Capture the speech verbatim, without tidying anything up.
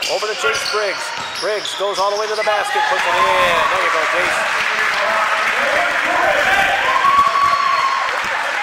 Over to Chase Briggs. Briggs goes all the way to the basket, puts it in. There